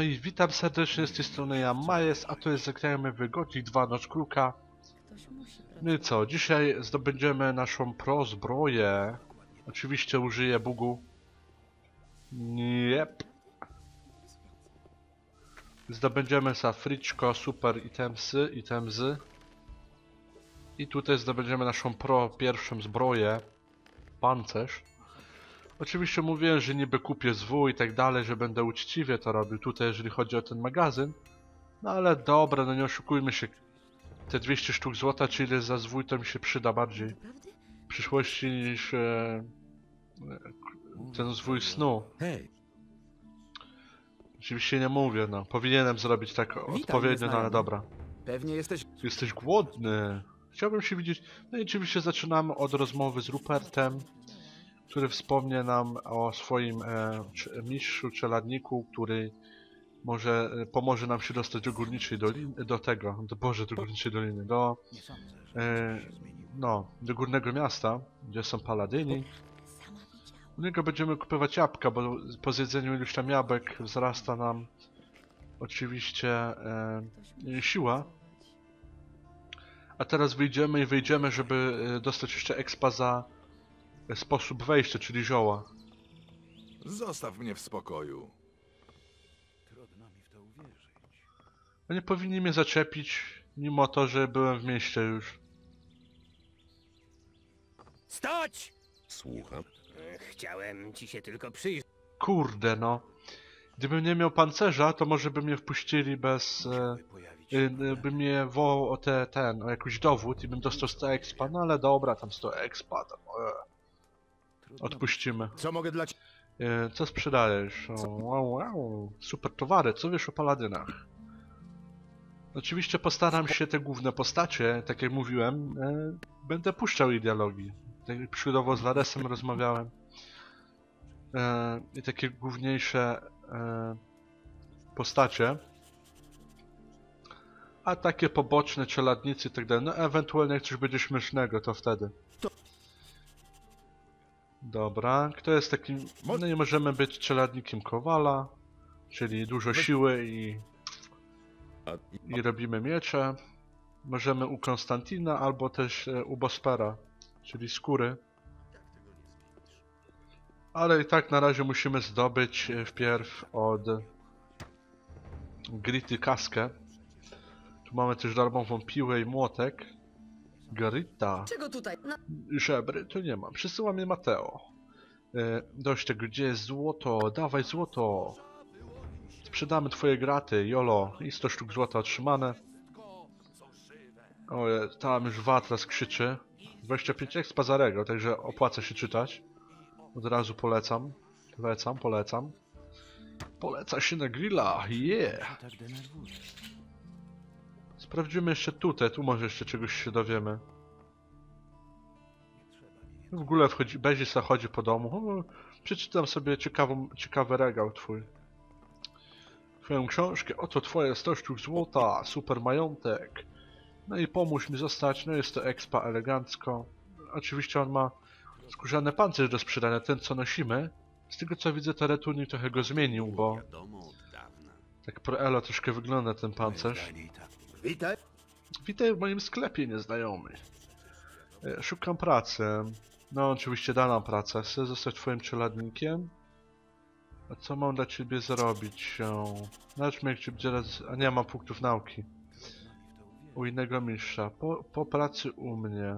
No i witam serdecznie z tej strony ja Majes, a to jest Zagrajmy w Gothic 2 Noc Kruka. No i co, dzisiaj zdobędziemy naszą pro zbroję. Oczywiście użyję bugu. Yep. Zdobędziemy safriczko, super itemsy. I tutaj zdobędziemy naszą pro pierwszą zbroję. Pancerz. Oczywiście mówiłem, że niby kupię zwój i tak dalej, że będę uczciwie to robił tutaj, jeżeli chodzi o ten magazyn. No ale dobra, no nie oszukujmy się. Te 200 sztuk złota, czy ile za zwój, to mi się przyda bardziej w przyszłości niż ten zwój snu. Hej, Oczywiście nie mówię, no. Powinienem zrobić tak odpowiednio, no ale dobra. pewnie jesteś... Jesteś głodny. Chciałbym się widzieć. No i oczywiście zaczynamy od rozmowy z Rupertem, który wspomnie nam o swoim mistrzu, czeladniku, który może pomoże nam się dostać do Górniczej Doliny, do Górniczej Doliny, do Górnego Miasta, gdzie są paladyni. U niego będziemy kupować jabłka, bo po zjedzeniu iluś tam jabłek wzrasta nam oczywiście siła. A teraz wyjdziemy, żeby dostać jeszcze expa za sposób wejścia, czyli zioła. Zostaw mnie w spokoju. No nie powinni mnie zaczepić, mimo to, że byłem w mieście już. Stać! Słucham. Chciałem ci się tylko przyjrzeć. Kurde no. Gdybym nie miał pancerza, to może by mnie wpuścili bez... by mnie wołał o o jakiś dowód i bym dostał 100 expa, no ale dobra, tam 100 expa, tam... Odpuścimy. Co mogę dla ciebie? Co sprzedajesz? O, wow, super towary, co wiesz o paladynach? Oczywiście postaram się te główne postacie, tak jak mówiłem, będę puszczał ich dialogi. Tak przykładowo z Laresem rozmawiałem. I takie główniejsze postacie. A takie poboczne, czeladnicy i tak dalej. No ewentualnie jak coś będzie śmiesznego, to wtedy. Dobra, kto jest takim... No i możemy być czeladnikiem Kowala, czyli dużo siły i robimy miecze. Możemy u Konstantina albo też u Bospera, czyli skóry. Ale i tak na razie musimy zdobyć wpierw od Grity kaskę. Tu mamy też darmową piłę i młotek. Grita. Czego tutaj? No. Żebry to nie mam. Przysyła mnie Mateo. Dość tego, gdzie jest złoto? Dawaj złoto. Sprzedamy twoje graty, jolo. I 100 sztuk złota otrzymane. O, tam już Watras krzyczy. 25 expa za rego, także opłaca się czytać. Od razu polecam. Polecam. Poleca się na grilla, yeah! Sprawdzimy jeszcze tutaj, tu może jeszcze czegoś się dowiemy. W ogóle Bezisa chodzi po domu. Przeczytam sobie ciekawy regał twój. Twoją książkę, oto twoje 100 sztuk złota, super majątek. No i pomóż mi zostać, no jest to expa elegancko. Oczywiście on ma skórzany pancerz do sprzedania, ten co nosimy. Z tego co widzę, to Returning trochę go zmienił, bo tak pro elo troszkę wygląda ten pancerz. Witaj. Witaj w moim sklepie, nieznajomy. Szukam pracy. No oczywiście da nam pracę. Chcę zostać twoim czeladnikiem. A co mam dla ciebie zrobić? Znajdźmy jak cię teraz... A nie, mam punktów nauki. U innego mistrza. Po pracy u mnie.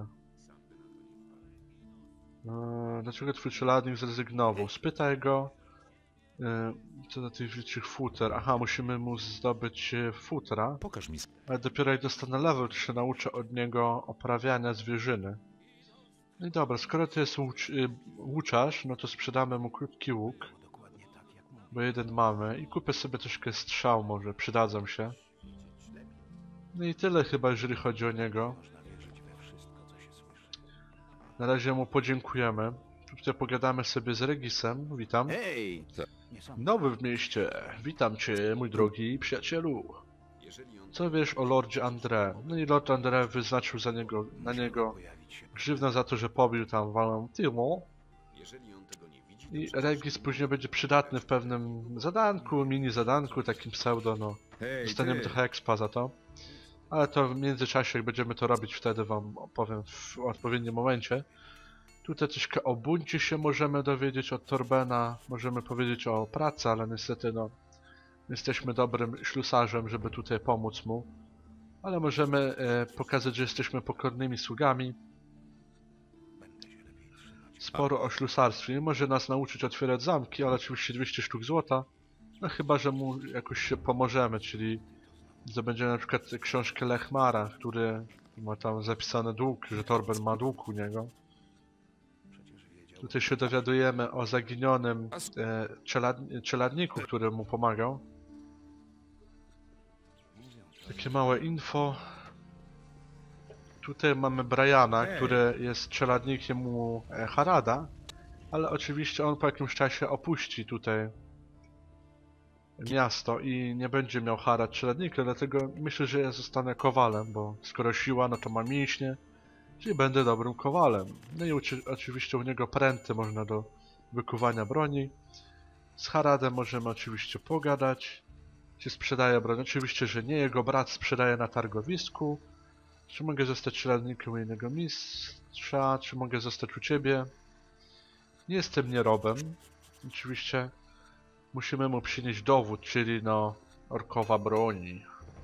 Dlaczego twój czeladnik zrezygnował? Spytaj go. Co do tych wilczych futer. Aha, musimy mu zdobyć futra. Pokaż mi... Ale dopiero jak dostanę level, to się nauczę od niego oprawiania zwierzyny. No i dobra, skoro to jest łuczarz, no to sprzedamy mu krótki łuk. Bo jeden mamy. I kupię sobie troszkę strzał może, przydadzą się. No i tyle chyba, jeżeli chodzi o niego. Na razie mu podziękujemy. Tutaj pogadamy sobie z Regisem. Witam. Hej! Nowy w mieście. Witam cię, mój drogi przyjacielu. Co wiesz o Lordzie André? No i Lord André wyznaczył na niego grzywnę za to, że pobił tam Valentino. I Regis później będzie przydatny w pewnym zadanku, mini zadanku, takim pseudo, no. Dostaniemy trochę expa za to. Ale to w międzyczasie, jak będziemy to robić, wtedy wam opowiem w odpowiednim momencie. Tutaj troszkę o buncie się możemy dowiedzieć od Torbena, możemy powiedzieć o pracy, ale niestety no jesteśmy dobrym ślusarzem, żeby tutaj pomóc mu. Ale możemy pokazać, że jesteśmy pokornymi sługami. Sporo o ślusarstwie. Nie może nas nauczyć otwierać zamki, ale oczywiście 200 sztuk złota. No chyba, że mu jakoś się pomożemy, czyli zdobędziemy na przykład książkę Lechmara, który ma tam zapisany dług, że Torben ma dług u niego. Tutaj się dowiadujemy o zaginionym czeladniku, który mu pomagał. Takie małe info. Tutaj mamy Briana, który jest czeladnikiem u Harada, ale oczywiście on po jakimś czasie opuści tutaj miasto i nie będzie miał Harad czeladnika, dlatego myślę, że ja zostanę kowalem, bo skoro siła, no to ma mięśnie, czyli będę dobrym kowalem. No i oczywiście u niego pręty można do wykuwania broni. Z Haradem możemy oczywiście pogadać, czy sprzedaje broń. Oczywiście, że nie, jego brat sprzedaje na targowisku. Czy mogę zostać czeladnikiem u innego mistrza? Czy mogę zostać u ciebie? Nie jestem nierobem. Oczywiście musimy mu przynieść dowód, czyli no orkowa broni.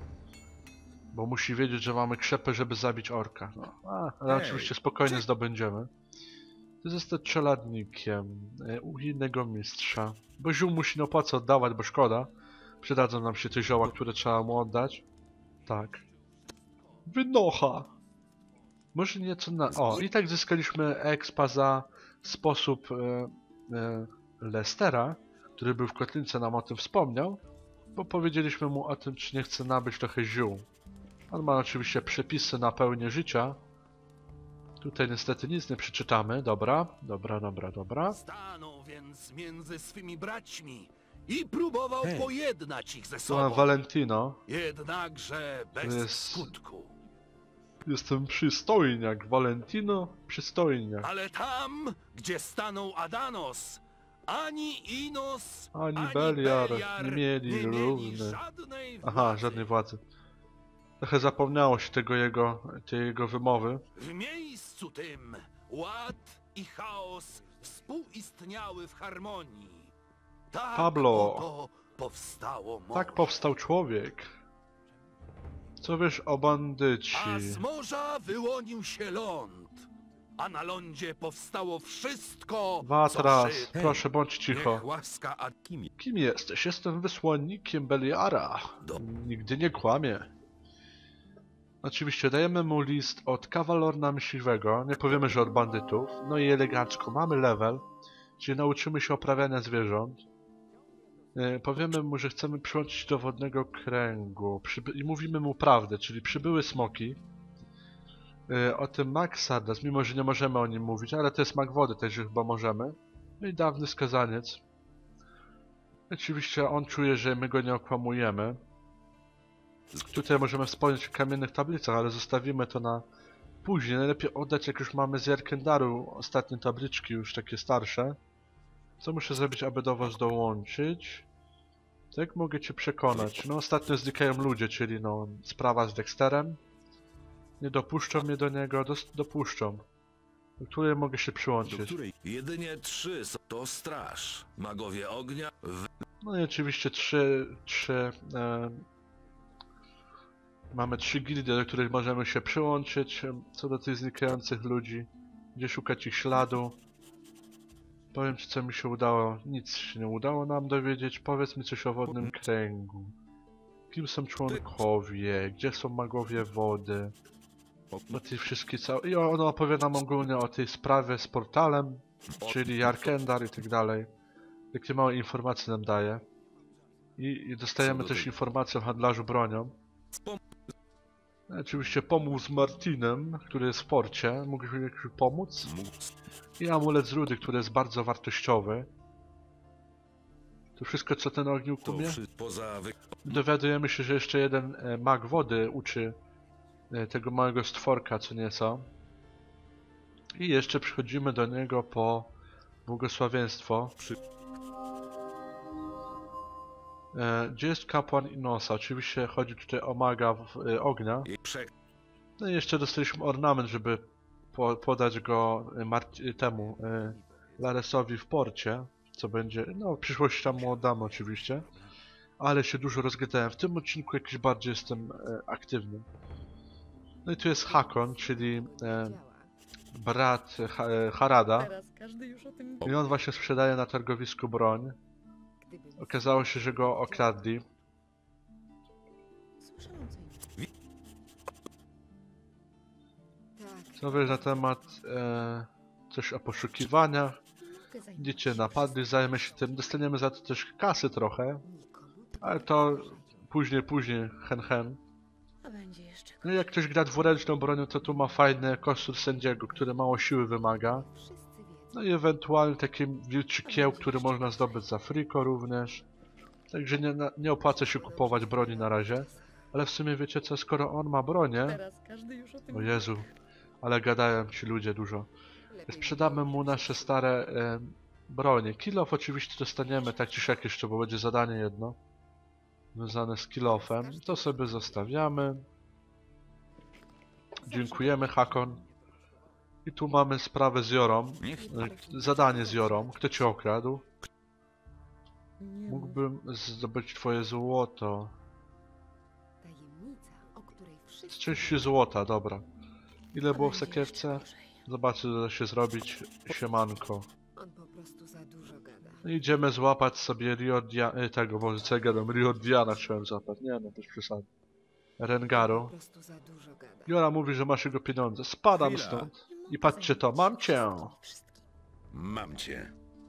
Bo musi wiedzieć, że mamy krzepę, żeby zabić orka. No. Ale oczywiście spokojnie zdobędziemy. Ty zostać czeladnikiem u innego mistrza. Bo ziół musi no po co oddawać, bo szkoda. Przydadzą nam się te zioła, które trzeba mu oddać. Tak. Wynocha! Może nieco na... O, i tak zyskaliśmy expa za sposób Lestera, który był w kotlince, nam o tym wspomniał, bo powiedzieliśmy mu o tym, czy nie chce nabyć trochę ziół. On ma oczywiście przepisy na pełnię życia. Tutaj niestety nic nie przeczytamy. Dobra. Stanął więc między swymi braćmi i próbował pojednać ich ze Tu mam sobą. Valentino. Jednakże bez jest- skutku. Jestem przystojniak. Valentino, przystojniak. Ale tam, gdzie stanął Adanos, ani Inos, Ani Beliar nie mieli nie równych. żadnej Aha, władzy. żadnej władzy. Trochę zapomniało się tej jego wymowy. W miejscu tym ład i chaos współistniały w harmonii. Tak Pablo. oto powstało morze. Tak powstał człowiek. Co wiesz o bandyci? A z morza wyłonił się ląd, a na lądzie powstało wszystko, Watras, co żywe. proszę bądź cicho. Niech łaska Adkimi. Kim jesteś? Jestem wysłannikiem Beliara. Nigdy nie kłamie. Oczywiście dajemy mu list od kawalorna myśliwego. Nie powiemy, że od bandytów. No i elegancko. Mamy level, czyli nauczymy się oprawiania zwierząt. Powiemy mu, że chcemy przyłączyć do wodnego kręgu. I mówimy mu prawdę, czyli przybyły smoki. O tym Maxardas, mimo że nie możemy o nim mówić, ale to jest mag wody, także chyba możemy. No i dawny skazaniec. Oczywiście on czuje, że my go nie okłamujemy. Tutaj możemy wspomnieć o kamiennych tablicach, ale zostawimy to na później. Najlepiej oddać, jak już mamy z Jarkendaru ostatnie tabliczki, już takie starsze. Co muszę zrobić, aby do was dołączyć? Tak, mogę cię przekonać. No ostatnio znikają ludzie, czyli no sprawa z Dexterem. Nie dopuszczą mnie do niego, dopuszczą. Do której mogę się przyłączyć. Jedynie 3 są to straż, magowie ognia, No i oczywiście mamy 3 gildie, do których możemy się przyłączyć. Co do tych znikających ludzi, gdzie szukać ich śladu. Powiem ci, co mi się udało. Nic się nie udało nam dowiedzieć. Powiedz mi coś o wodnym kręgu. Kim są członkowie? Gdzie są magowie wody? O tej wszystkie I on opowiada nam ogólnie o tej sprawie z portalem, czyli Jarkendar i tak dalej. Takie małe informacje nam daje. I dostajemy też informację o handlarzu bronią. Oczywiście pomógł z Martinem, który jest w porcie. Mógłbyś mi jakoś pomóc? I amulet z rudy, który jest bardzo wartościowy. To wszystko, co ten ogniuk umie? poza Dowiadujemy się, że jeszcze jeden mag wody uczy tego małego stworka, co nieco. I jeszcze przychodzimy do niego po Błogosławieństwo. Gdzie jest kapłan Inosa? Oczywiście chodzi tutaj o maga ognia. No i jeszcze dostaliśmy ornament, żeby podać go temu Laresowi w porcie, co będzie, no w przyszłości tam mu oddamy oczywiście. Ale się dużo rozgadałem. W tym odcinku jakiś bardziej jestem aktywny. No i tu jest Hakon, czyli brat Harada. I on właśnie sprzedaje na targowisku broń. Okazało się, że go okradli. Co wiesz na temat coś o poszukiwaniach? Widzicie, napadli, zajmę się tym. Dostaniemy za to też kasy trochę. Ale to później, hen. No i jak ktoś gra dwuręczną bronią, to tu ma fajny kostur sędziego, który mało siły wymaga. No i ewentualnie taki wilczy kieł, który można zdobyć za friko również. Także nie opłaca się kupować broni na razie. Ale w sumie wiecie co, skoro on ma bronię... O Jezu, ale gadają ci ludzie dużo. Sprzedamy mu nasze stare bronie. Kill-off oczywiście dostaniemy, tak czy siak jeszcze, bo będzie zadanie jedno. Związane z kill-offem. To sobie zostawiamy. Dziękujemy, Hakon. I tu mamy sprawę z Jorą. Zadanie z Jorą. Kto cię okradł? Mógłbym zdobyć twoje złoto. 30 złota, dobra. Ile było w sakiewce? Zobaczę, co da się zrobić. Siemanko. Idziemy złapać sobie tego, może co ja gadam, Riordiana chciałem złapać. Nie no, bez przesady. Rengaru. Jora mówi, że masz jego pieniądze. Spadam stąd. I patrzcie to, mam cię! Mam cię.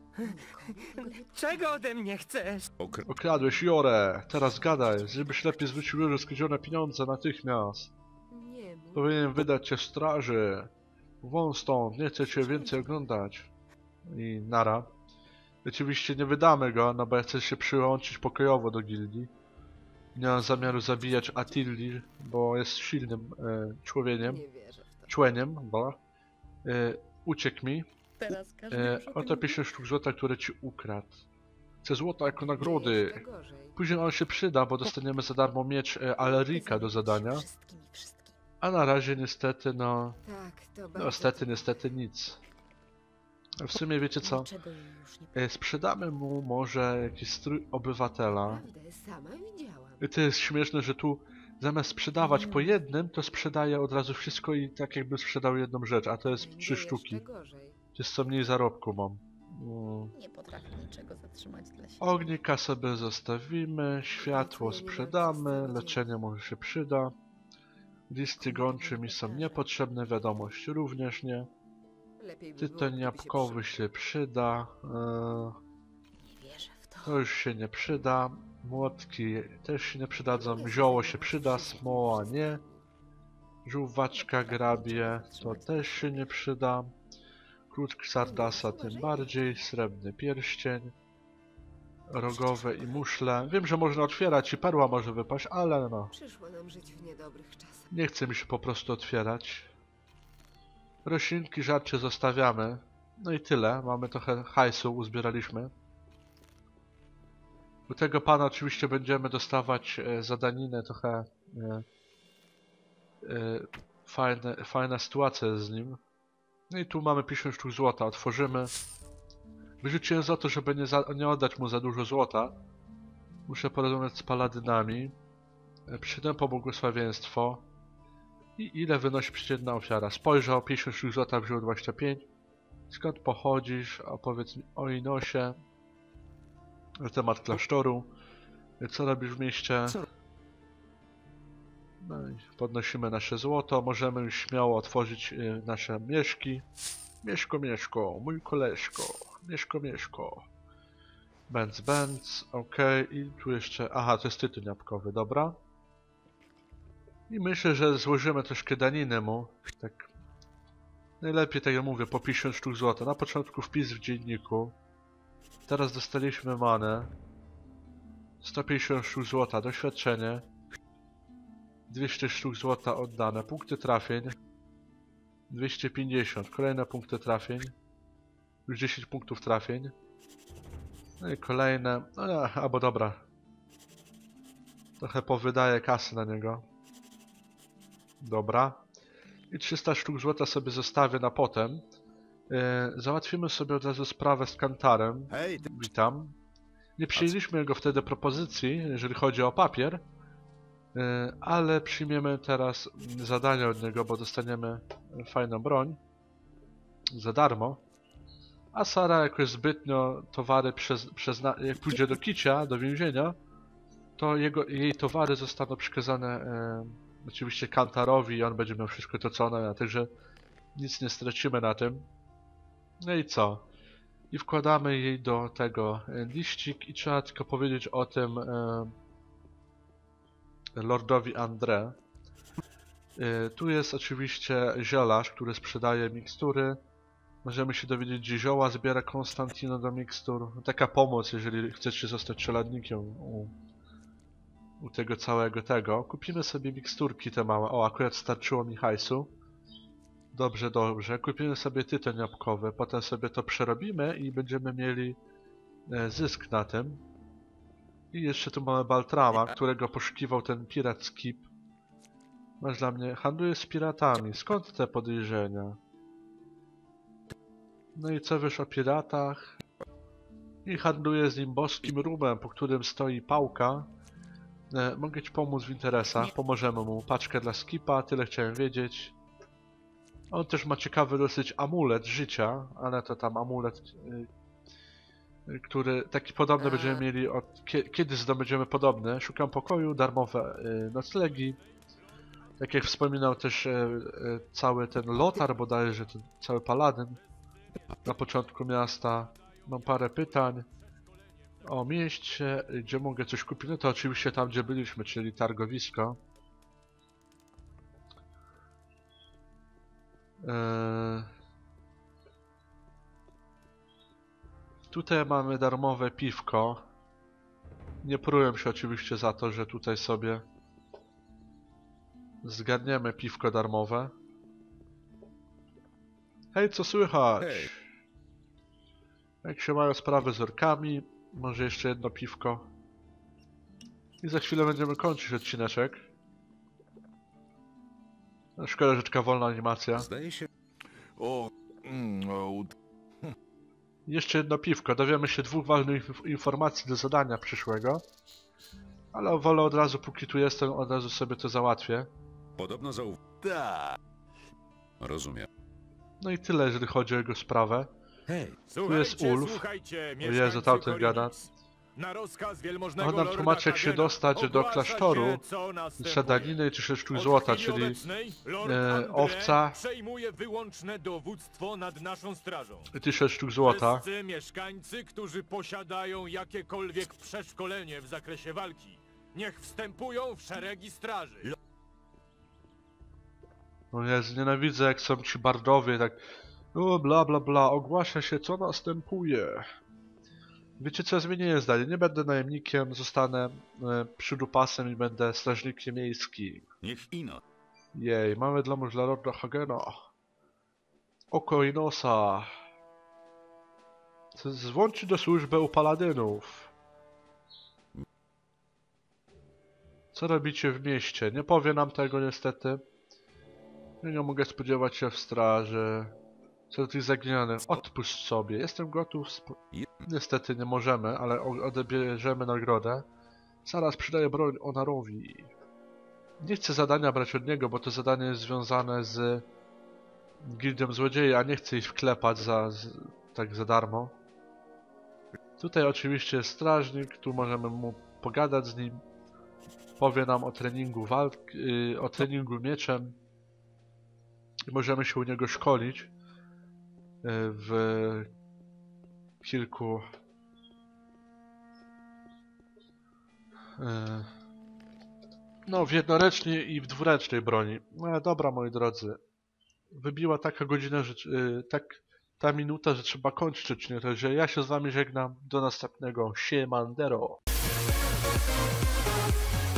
Czego ode mnie chcesz? Okradłeś Jorę. Teraz gadaj, żebyś lepiej zwrócił Jorze skradzione pieniądze natychmiast. Powinienem wydać cię straży. Wąs stąd, nie chcę cię więcej oglądać. I nara. Oczywiście nie wydamy go, no bo ja chcę się przyłączyć pokojowo do gildii. Nie mam zamiaru zabijać Atilli, bo jest silnym członiem, uciekł mi. Oto 50 sztuk złota, które ci ukradł. Chcę złota jako nagrody. Później on się przyda, bo dostaniemy za darmo miecz Alerika do zadania. A na razie niestety, no niestety nic. W sumie wiecie co? Sprzedamy mu może jakiś strój obywatela. I to jest śmieszne, że tu zamiast sprzedawać po jednym, to sprzedaje od razu wszystko i tak jakby sprzedał jedną rzecz, a to jest 3 sztuki. Jest co mniej zarobku mam. Nie potrafię niczego zatrzymać dla siebie. Ognika sobie zostawimy, światło sprzedamy, leczenie może się przyda. Listy gończe mi są niepotrzebne, wiadomość również nie. Tytoń jabłkowy się przyda. To już się nie przyda. Młotki też się nie przydadzą. Zioło się przyda, smoła nie. Żółwaczka grabie to też się nie przyda. Klucz Xardasa tym bardziej. Srebrny pierścień. Rogowe i muszle. Wiem, że można otwierać i perła może wypaść, ale no. Nie chce mi się po prostu otwierać. Roślinki żarcie zostawiamy. No i tyle. Mamy trochę hajsu, uzbieraliśmy. U tego pana oczywiście będziemy dostawać zadaninę, trochę fajna sytuacja jest z nim. No i tu mamy 50 sztuk złota, otworzymy. Wyrzuciłem za to, żeby nie oddać mu za dużo złota. Muszę porozmawiać z paladynami. Przyszedłem po błogosławieństwo. I ile wynosi przeciętna ofiara? Spojrzał, 50 sztuk złota, wziął 25. Skąd pochodzisz? Opowiedz mi o Inosie. Na temat klasztoru. Co robisz w mieście? No i podnosimy nasze złoto. Możemy już śmiało otworzyć nasze mieszki. Mieszko, mój koleżko. Mieszko. Benz, okej. I tu jeszcze... Aha, to jest tytoń jabłkowy, dobra. I myślę, że złożymy troszkę daniny mu. Tak. Najlepiej, tak jak mówię, po 50 sztuk złota. Na początku wpis w dzienniku. Teraz dostaliśmy manę. 150 sztuk złota, doświadczenie. 200 sztuk złota oddane, punkty trafień. 250, kolejne punkty trafień. Już 10 punktów trafień. No i kolejne. Albo dobra. Trochę powydaję kasy na niego. Dobra. I 300 sztuk złota sobie zostawię na potem. Załatwimy sobie od razu sprawę z Kantarem. Witam. Nie przyjęliśmy jego wtedy propozycji, jeżeli chodzi o papier. Ale przyjmiemy teraz zadanie od niego, bo dostaniemy fajną broń. Za darmo. A Sara jakoś zbytnio towary jak pójdzie do kicia, do więzienia, to jej towary zostaną przekazane oczywiście Kantarowi i on będzie miał wszystko to co ona, także nic nie stracimy na tym. No i co? I wkładamy jej do tego liścik i trzeba tylko powiedzieć o tym Lordowi André. Tu jest oczywiście zielarz, który sprzedaje mikstury. Możemy się dowiedzieć, gdzie zioła zbiera Konstantino do mikstur. Taka pomoc, jeżeli chcecie zostać czeladnikiem u tego całego tego. Kupimy sobie miksturki te małe. O, akurat starczyło mi hajsu. Dobrze, dobrze. Kupimy sobie tytoń jabłkowy. Potem sobie to przerobimy i będziemy mieli zysk na tym. I jeszcze tu mamy Baltrama, którego poszukiwał ten pirat Skip. Masz dla mnie... Handluje z piratami. Skąd te podejrzenia? No i co wiesz o piratach? I handluje z nim boskim rumem, po którym stoi pałka. Mogę ci pomóc w interesach, pomożemy mu. Paczkę dla Skipa, tyle chciałem wiedzieć. On też ma ciekawy dosyć amulet życia, ale to tam amulet, który taki podobny będziemy mieli kiedy zdobędziemy podobne. Szukam pokoju, darmowe noclegi. Tak jak wspominał też cały ten Lotar bodajże, ten cały paladyn. Na początku miasta mam parę pytań o mieście, gdzie mogę coś kupić. No to oczywiście tam, gdzie byliśmy, czyli targowisko. Tutaj mamy darmowe piwko. Nie pruję się oczywiście za to, że tutaj sobie zgarniemy piwko darmowe. Hej, co słychać? Hej. Jak się mają sprawy z orkami? Może jeszcze jedno piwko. I za chwilę będziemy kończyć odcineczek. No, szkoda, że taka wolna animacja. Zdaje się... Jeszcze jedno piwko. Dowiemy się 2 ważnych informacji do zadania przyszłego. Ale wolę od razu, póki tu jestem, od razu sobie to załatwię. Podobno Tak. Rozumiem. No i tyle, jeżeli chodzi o jego sprawę. Hej, Tu jest Ulf. O Jezu, tamten gada. Na rozkaz wielmożnego On nam tłumaczy, jak się dostać do klasztoru. Trzeba daniny i 3 sztuk złota, czyli owca przejmuje wyłączne dowództwo nad naszą strażą. i 1000 sztuk złota. Wszyscy mieszkańcy, którzy posiadają jakiekolwiek przeszkolenie w zakresie walki, niech wstępują w szeregi straży. O Jezu, nienawidzę jak są ci bardowie, tak bla bla bla, ogłasza się co następuje. Wiecie co, zmienię zdanie, nie będę najemnikiem, zostanę przydupasem i będę strażnikiem miejskim. niech ino. Jej, mamy dla Lorda Hagena. Oko i nosa. Zwłączy do służby u paladynów. Co robicie w mieście? Nie powie nam tego niestety. Ja nie mogę spodziewać się w straży. Co do tych zaginionych, odpuść sobie. Jestem gotów. Niestety nie możemy, ale odbierzemy nagrodę. Zaraz przydaję broń Onarowi. Nie chcę zadania brać od niego, bo to zadanie jest związane z gildią złodziei, a nie chcę ich wklepać tak za darmo. Tutaj oczywiście jest strażnik, tu możemy mu pogadać z nim. Powie nam o treningu walki, o treningu mieczem. I możemy się u niego szkolić w kilku no w jednoręcznej i w dwuręcznej broni. No dobra, moi drodzy, wybiła taka godzina, że ta minuta, że trzeba kończyć odcinek, także ja się z wami żegnam, do następnego, siemandero.